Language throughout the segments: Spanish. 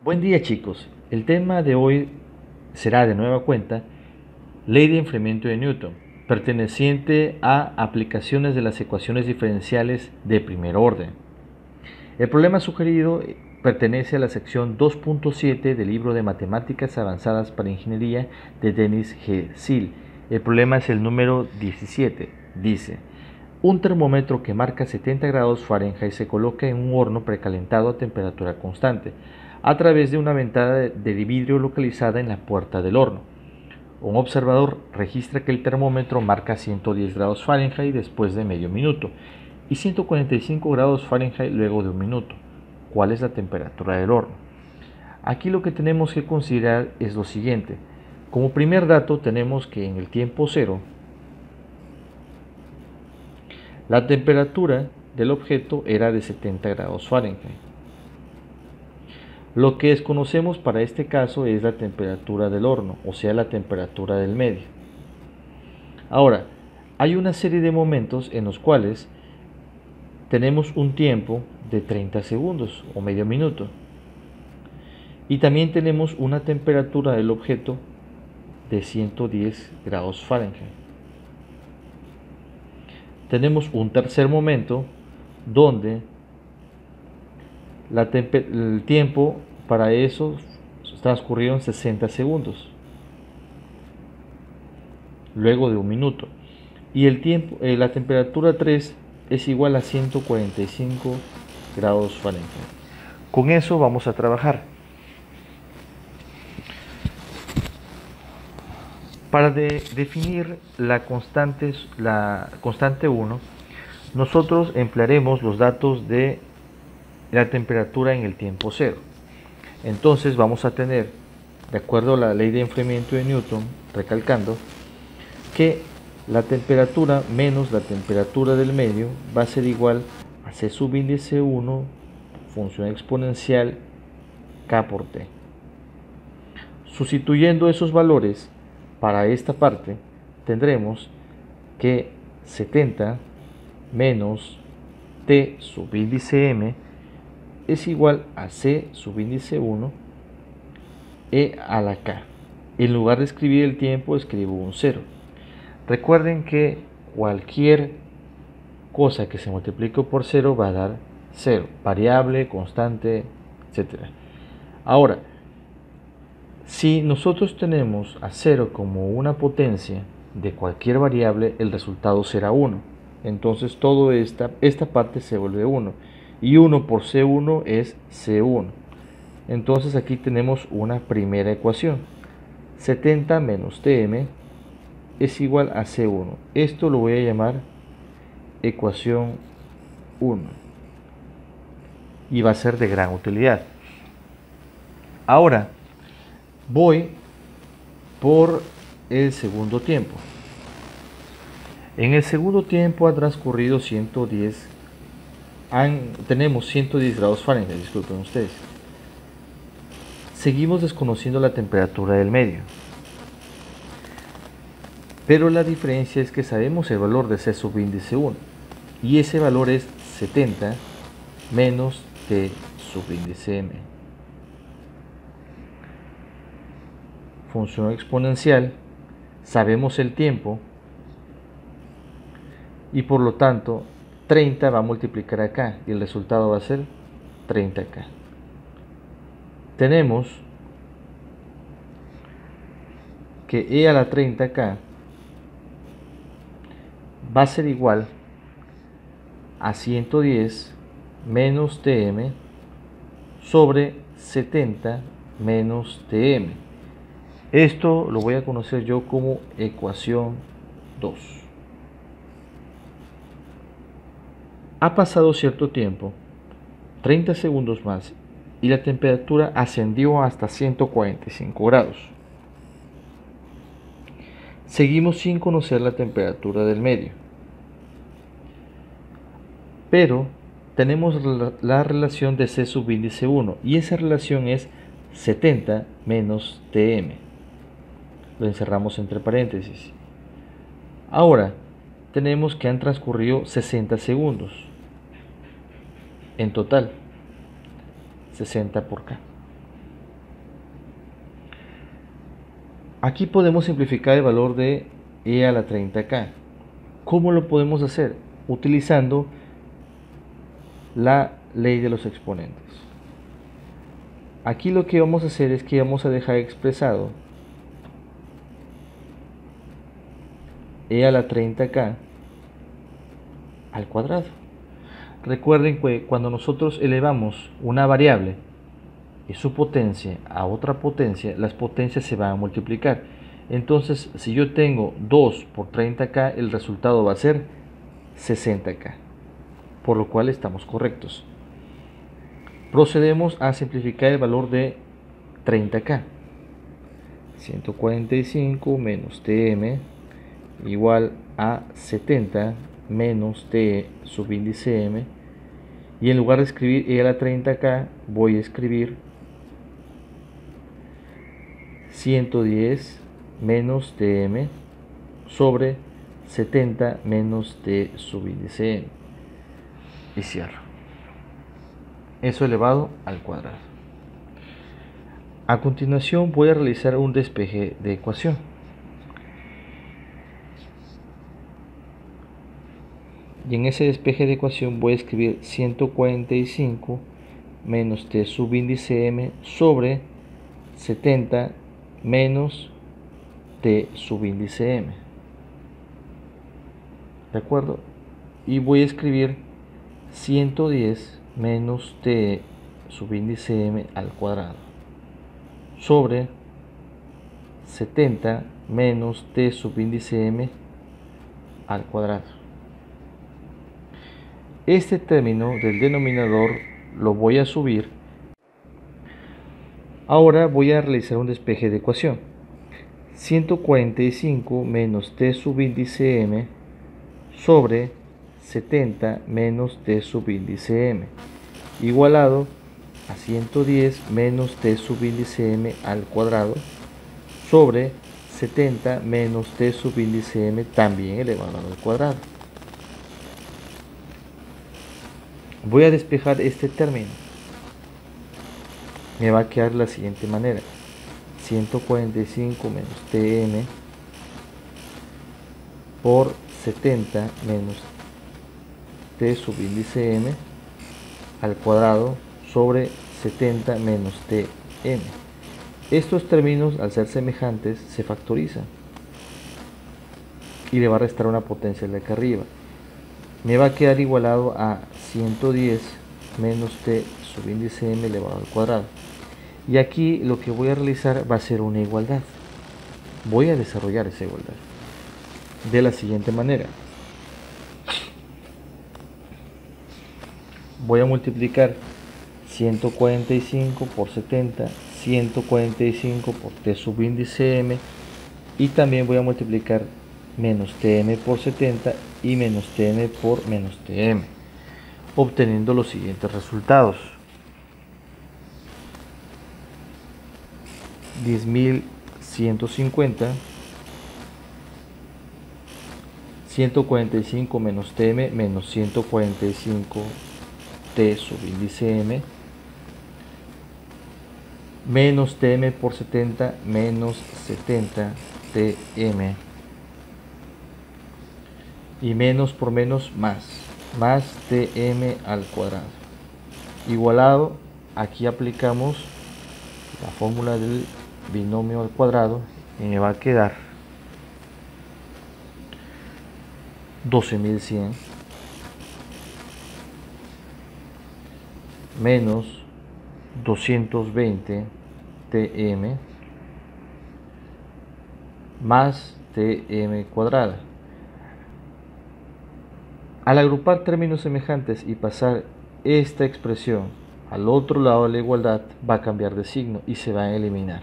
Buen día chicos, el tema de hoy será de nueva cuenta ley de enfriamiento de Newton, perteneciente a aplicaciones de las ecuaciones diferenciales de primer orden. El problema sugerido pertenece a la sección 2.7 del libro de Matemáticas Avanzadas para Ingeniería de Dennis G. Seal. El problema es el número 17. Dice: un termómetro que marca 70 grados Fahrenheit se coloca en un horno precalentado a temperatura constante a través de una ventana de vidrio localizada en la puerta del horno. Un observador registra que el termómetro marca 110 grados Fahrenheit después de medio minuto y 145 grados Fahrenheit luego de un minuto. ¿Cuál es la temperatura del horno? Aquí lo que tenemos que considerar es lo siguiente. Como primer dato tenemos que en el tiempo cero la temperatura del objeto era de 70 grados Fahrenheit. Lo que desconocemos para este caso es la temperatura del horno, o sea, la temperatura del medio. Ahora, hay una serie de momentos en los cuales tenemos un tiempo de 30 segundos o medio minuto. Y también tenemos una temperatura del objeto de 110 grados Fahrenheit. Tenemos un tercer momento donde el tiempo para eso transcurrieron 60 segundos, luego de un minuto. Y la temperatura 3 es igual a 145 grados Fahrenheit. Con eso vamos a trabajar. Para definir la constante 1, nosotros emplearemos los datos de la temperatura en el tiempo cero. Entonces vamos a tener, de acuerdo a la ley de enfriamiento de Newton, recalcando que la temperatura menos la temperatura del medio va a ser igual a C sub índice 1, función exponencial K por T. Sustituyendo esos valores para esta parte, tendremos que 70 menos T subíndice M es igual a C subíndice 1 E a la K. En lugar de escribir el tiempo, escribo un 0. Recuerden que cualquier cosa que se multiplique por 0 va a dar 0, variable, constante, etc. Ahora, si nosotros tenemos a 0 como una potencia de cualquier variable, el resultado será 1. Entonces toda esta parte se vuelve 1. Y 1 por C1 es C1. Entonces aquí tenemos una primera ecuación. 70 menos Tm es igual a C1. Esto lo voy a llamar ecuación 1. Y va a ser de gran utilidad. Ahora voy por el segundo tiempo. En el segundo tiempo ha transcurrido 110. Tenemos 110 grados Fahrenheit, disculpen ustedes. Seguimos desconociendo la temperatura del medio. Pero la diferencia es que sabemos el valor de C subíndice 1. Y ese valor es 70 menos T subíndice M. Función exponencial, sabemos el tiempo y por lo tanto 30 va a multiplicar acá y el resultado va a ser 30K. Tenemos que E a la 30K va a ser igual a 110 menos Tm sobre 70 menos Tm. Esto lo voy a conocer yo como ecuación 2. Ha pasado cierto tiempo, 30 segundos más, y la temperatura ascendió hasta 145 grados. Seguimos sin conocer la temperatura del medio, pero tenemos la relación de C subíndice 1 y esa relación es 70 menos Tm. Lo encerramos entre paréntesis. Ahora tenemos que han transcurrido 60 segundos en total, 60 por K. Aquí podemos simplificar el valor de e a la 30k. ¿Cómo lo podemos hacer? Utilizando la ley de los exponentes. Aquí lo que vamos a hacer es que vamos a dejar expresado e a la 30k al cuadrado. Recuerden que cuando nosotros elevamos una variable y su potencia a otra potencia, las potencias se van a multiplicar. Entonces, si yo tengo 2 por 30k, el resultado va a ser 60k, por lo cual estamos correctos. Procedemos a simplificar el valor de 30k. 145 menos tm igual a 70 menos t subíndice m, y en lugar de escribir e a la 30k voy a escribir 110 menos tm sobre 70 menos t subíndice m y cierro. Eso elevado al cuadrado. A continuación voy a realizar un despeje de ecuación. Y en ese despeje de ecuación voy a escribir 145 menos t subíndice m sobre 70 menos t subíndice m. ¿De acuerdo? Y voy a escribir 110 menos t subíndice m al cuadrado sobre 70 menos t subíndice m al cuadrado. Este término del denominador lo voy a subir. Ahora voy a realizar un despeje de ecuación. 145 menos t subíndice m sobre 70 menos t subíndice m igualado a 110 menos t subíndice m al cuadrado sobre 70 menos t subíndice m también elevado al cuadrado. Voy a despejar este término. Me va a quedar de la siguiente manera: 145 menos tm por 70 menos t subíndice m al cuadrado sobre 70 menos tm. Estos términos, al ser semejantes, se factorizan y le va a restar una potencia de acá arriba. Me va a quedar igualado a 110 menos t subíndice m elevado al cuadrado. Y aquí lo que voy a realizar va a ser una igualdad. Voy a desarrollar esa igualdad de la siguiente manera. Voy a multiplicar 145 por 70, 145 por t subíndice m, y también voy a multiplicar menos tm por 70 y menos tm por menos tm, obteniendo los siguientes resultados: 10.150, 145 menos tm menos 145 t subíndice m menos tm por 70 menos 70 tm, y menos por menos más tm al cuadrado igualado. Aquí aplicamos la fórmula del binomio al cuadrado y me va a quedar 12.100 menos 220 tm más tm cuadrada. Al agrupar términos semejantes y pasar esta expresión al otro lado de la igualdad, va a cambiar de signo y se va a eliminar.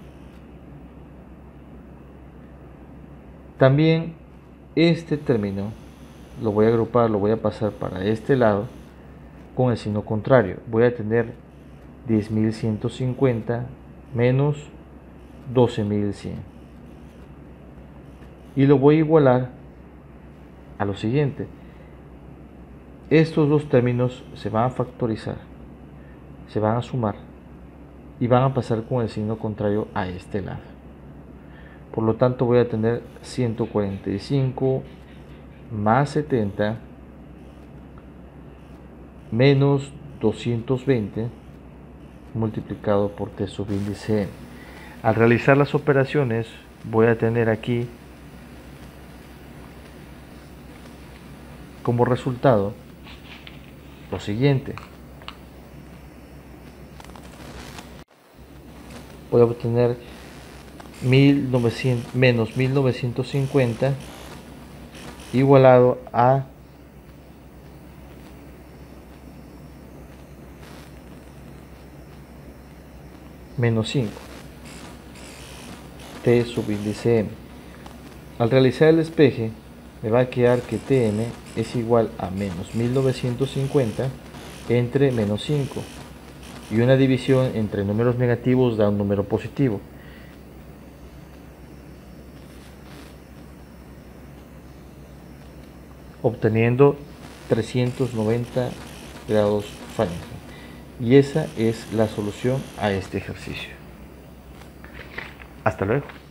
También este término lo voy a agrupar, lo voy a pasar para este lado con el signo contrario. Voy a tener 10.150 menos 12.100 y lo voy a igualar a lo siguiente: estos dos términos se van a factorizar, se van a sumar y van a pasar con el signo contrario a este lado. Por lo tanto voy a tener 145 más 70 menos 220 multiplicado por t sub índice n. Al realizar las operaciones voy a tener aquí como resultado lo siguiente. Voy a obtener 1900 menos 1950 igualado a menos 5 t sub índice m. Al realizar el despeje me va a quedar que tm es igual a menos 1950 entre menos 5, y una división entre números negativos da un número positivo. Obteniendo 390 grados Fahrenheit. Y esa es la solución a este ejercicio. Hasta luego.